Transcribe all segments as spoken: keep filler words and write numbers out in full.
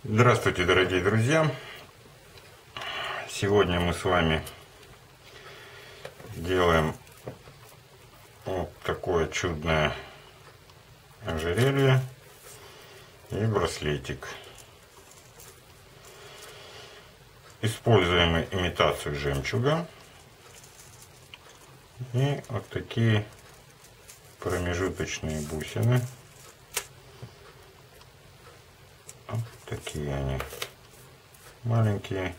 Здравствуйте, дорогие друзья! Сегодня мы с вами делаем вот такое чудное ожерелье и браслетик. Используем имитацию жемчуга и вот такие промежуточные бусины. Вот такие они маленькие,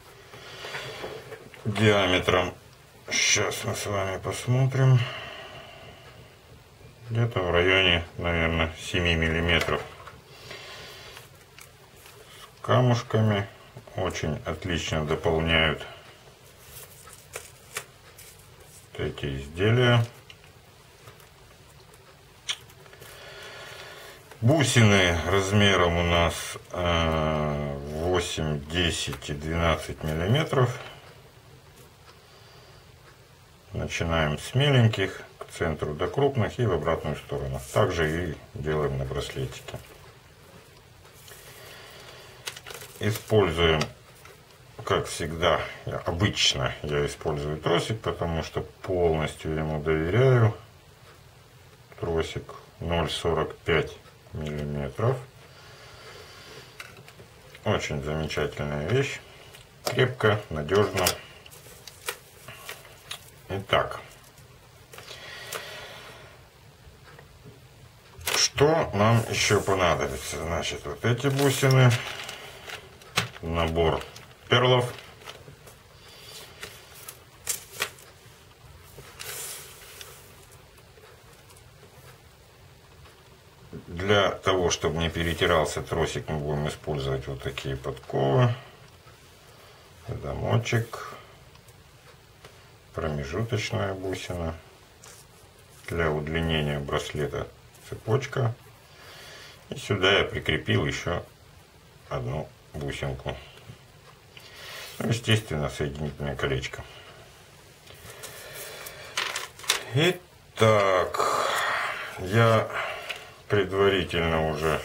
диаметром, сейчас мы с вами посмотрим, где-то в районе, наверное, семи миллиметров. С камушками, очень отлично дополняют эти изделия. Бусины размером у нас восемь, десять и двенадцать миллиметров. Начинаем с меленьких к центру до крупных и в обратную сторону. Также и делаем на браслетике. Используем, как всегда, обычно я использую тросик, потому что полностью ему доверяю. Тросик ноль сорок пять миллиметров. Очень замечательная вещь. Крепко, надежно. Итак, что нам еще понадобится? Значит, вот эти бусины, набор перлов, для того, чтобы не перетирался тросик, мы будем использовать вот такие подковы, замочек, промежуточная бусина, для удлинения браслета цепочка, и сюда я прикрепил еще одну бусинку, ну, естественно, соединительное колечко. Итак, я предварительно уже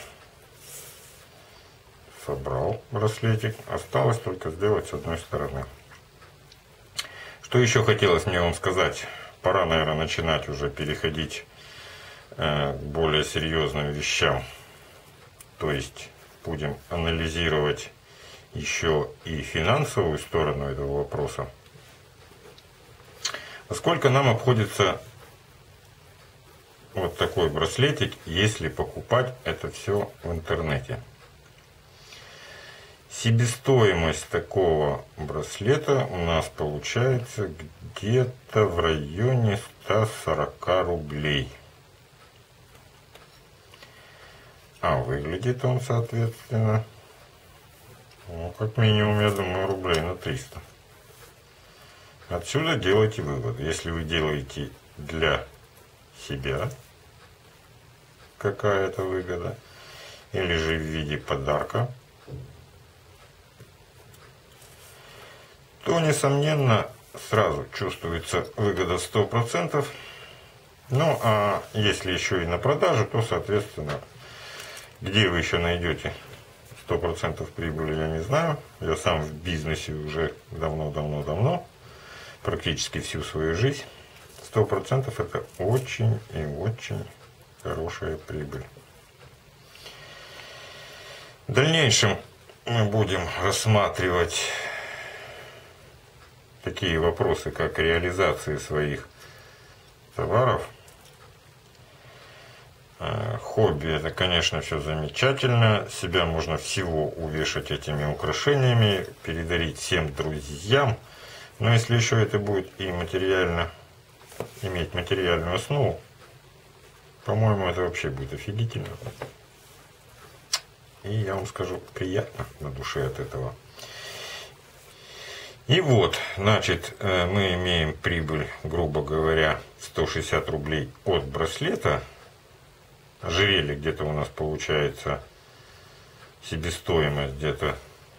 собрал браслетик, осталось только сделать с одной стороны. Что еще хотелось мне вам сказать, пора, наверное, начинать уже переходить э, к более серьезным вещам, то есть будем анализировать еще и финансовую сторону этого вопроса. Во сколько нам обходится вот такой браслетик, если покупать это все в интернете? Себестоимость такого браслета у нас получается где-то в районе ста сорока рублей. А выглядит он, соответственно, ну, как минимум, я думаю, рублей на триста. Отсюда делайте вывод. Если вы делаете для себя, какая-то выгода, или же в виде подарка, то, несомненно, сразу чувствуется выгода сто процентов. Ну, а если еще и на продажу, то, соответственно, где вы еще найдете сто процентов прибыли, я не знаю. Я сам в бизнесе уже давно-давно-давно, практически всю свою жизнь. сто процентов это очень и очень хорошая прибыль. В дальнейшем мы будем рассматривать такие вопросы, как реализация своих товаров. Хобби — это, конечно, все замечательно. Себя можно всего увешать этими украшениями, передарить всем друзьям. Но если еще это будет и материально, иметь материальную основу, по-моему, это вообще будет офигительно. И я вам скажу, приятно на душе от этого. И вот, значит, мы имеем прибыль, грубо говоря, сто шестьдесят рублей от браслета. Ожерелье где-то у нас получается себестоимость где-то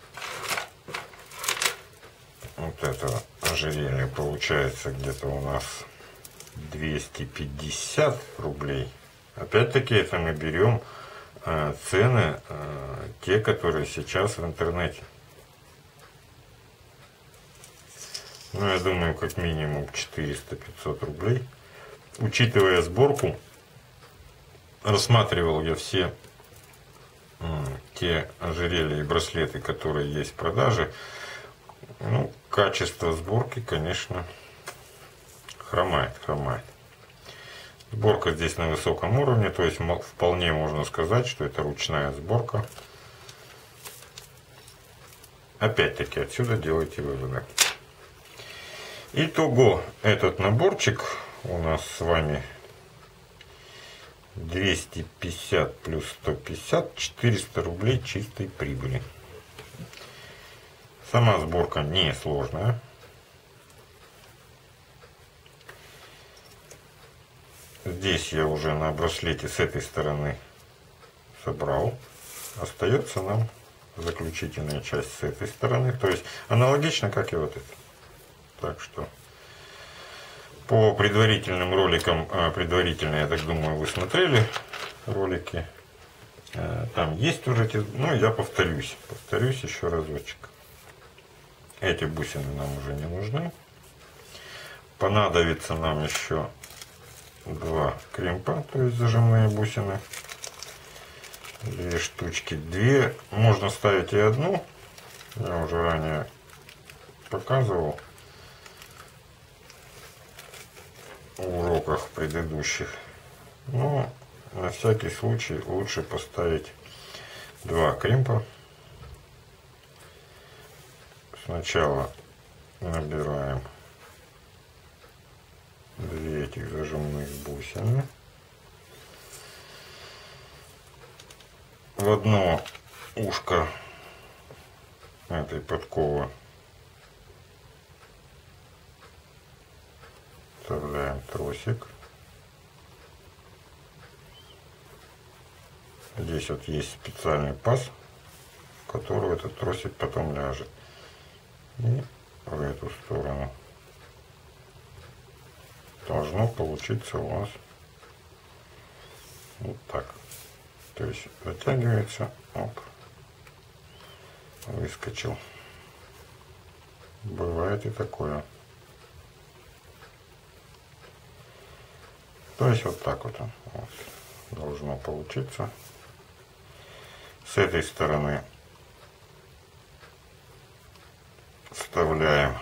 вот этого ожерелья получается где-то у нас двести пятьдесят рублей. Опять-таки это мы берем э, цены, э, те, которые сейчас в интернете. Ну, я думаю, как минимум четыреста-пятьсот рублей. Учитывая сборку, рассматривал я все э, те ожерелья и браслеты, которые есть в продаже. Ну, качество сборки, конечно, хромает, хромает. Сборка здесь на высоком уровне, то есть вполне можно сказать, что это ручная сборка. Опять-таки отсюда делайте выводы. Итого, этот наборчик у нас с вами двести пятьдесят плюс сто пятьдесят, четыреста рублей чистой прибыли. Сама сборка не сложная. Здесь я уже на браслете с этой стороны собрал. Остается нам заключительная часть с этой стороны. То есть аналогично, как и вот это. Так что по предварительным роликам, предварительно, я так думаю, вы смотрели ролики. Там есть уже эти, ну я повторюсь, повторюсь еще разочек. Эти бусины нам уже не нужны. Понадобится нам еще два кремпа, то есть зажимные бусины. Две штучки. Две. Можно ставить и одну. Я уже ранее показывал в уроках предыдущих. Но на всякий случай лучше поставить два кремпа. Сначала набираем две этих зажимных бусины. В одно ушко этой подковы вставляем тросик. Здесь вот есть специальный паз, в который этот тросик потом ляжет. И в эту сторону должно получиться у вас вот так. То есть затягивается, оп, выскочил. Бывает и такое. То есть вот так вот, вот должно получиться. С этой стороны вставляем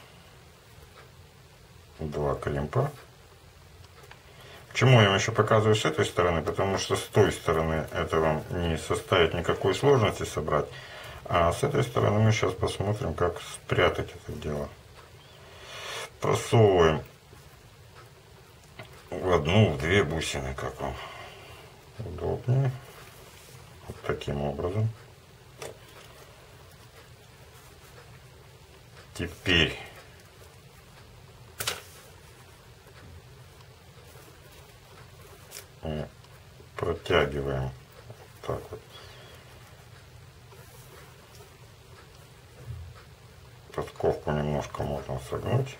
два кремпа. Почему я вам еще показываю с этой стороны? Потому что с той стороны это вам не составит никакой сложности собрать. А с этой стороны мы сейчас посмотрим, как спрятать это дело. Просовываем в одну, в две бусины, как вам удобнее. Вот таким образом. Теперь мы протягиваем вот так вот. Подковку немножко можно согнуть.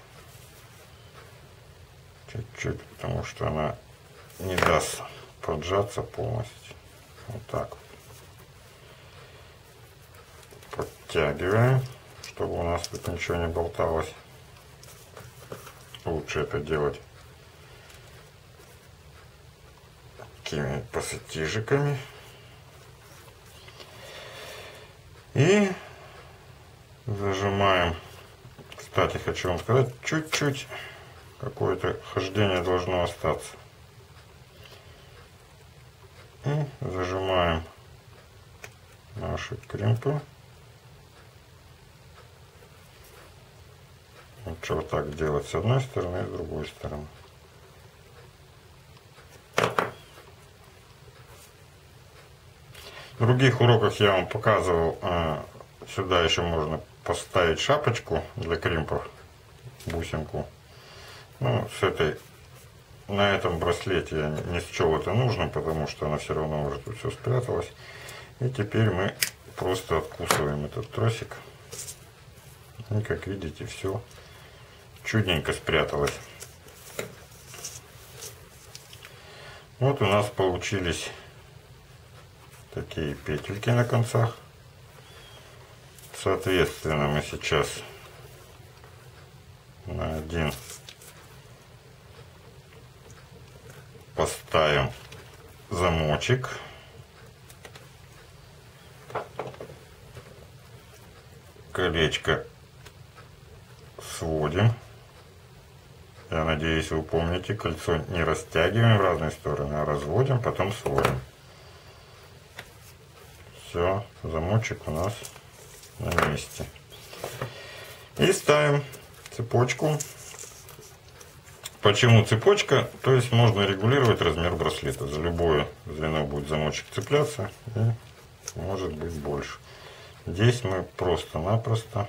Чуть-чуть, потому что она не даст поджаться полностью. Вот так вот. Подтягиваем, чтобы у нас тут ничего не болталось. Лучше это делать такими пассатижиками. И зажимаем. Кстати, хочу вам сказать, чуть-чуть какое-то хождение должно остаться. И зажимаем наши кремпы. Лучше вот так делать с одной стороны и с другой стороны. В других уроках я вам показывал, сюда еще можно поставить шапочку для кремпов, бусинку. Ну, с этой, на этом браслете я не счел это нужным, потому что она все равно уже тут все спряталась. И теперь мы просто откусываем этот тросик. И, как видите, все чудненько спряталось. Вот у нас получились такие петельки на концах. Соответственно, мы сейчас на один поставим замочек. Колечко сводим. Я надеюсь, вы помните, кольцо не растягиваем в разные стороны, а разводим, потом сводим. Все, замочек у нас на месте. И ставим цепочку. Почему цепочка? То есть можно регулировать размер браслета. За любое звено будет замочек цепляться и может быть больше. Здесь мы просто-напросто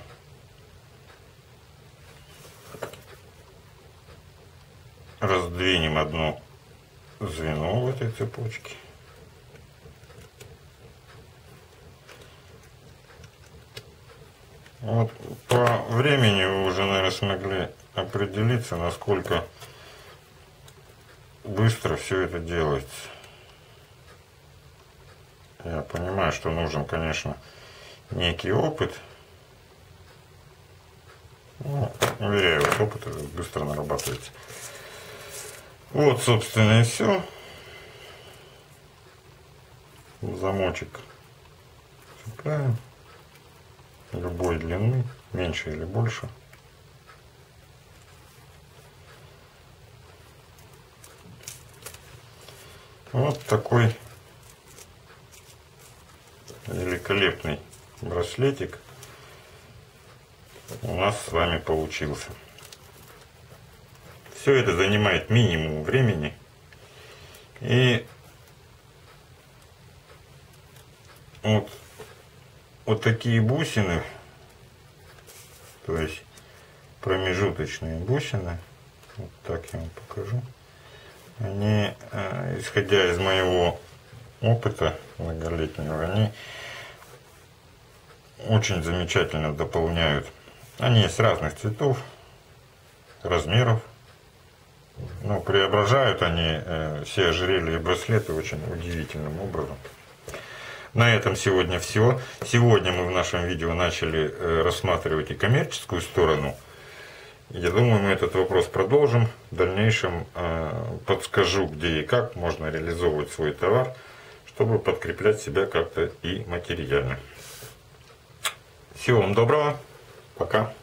раздвинем одно звено в этой цепочке. Вот по времени вы уже, наверное, смогли определиться, насколько быстро все это делается. Я понимаю, что нужен, конечно, некий опыт. Ну, уверяю, вот опыт быстро нарабатывается. Вот, собственно, и все. Замочек цепляем. Любой длины, меньше или больше. Вот такой великолепный браслетик у нас с вами получился. Все это занимает минимум времени. И вот, вот такие бусины, то есть промежуточные бусины, вот так я вам покажу, они, исходя из моего опыта многолетнего, они очень замечательно дополняют. Они есть разных цветов, размеров. Но преображают они э, все ожерелья и браслеты очень удивительным образом. На этом сегодня все. Сегодня мы в нашем видео начали э, рассматривать и коммерческую сторону. Я думаю, мы этот вопрос продолжим. В дальнейшем э, подскажу, где и как можно реализовывать свой товар, чтобы подкреплять себя как-то и материально. Всего вам доброго. Пока.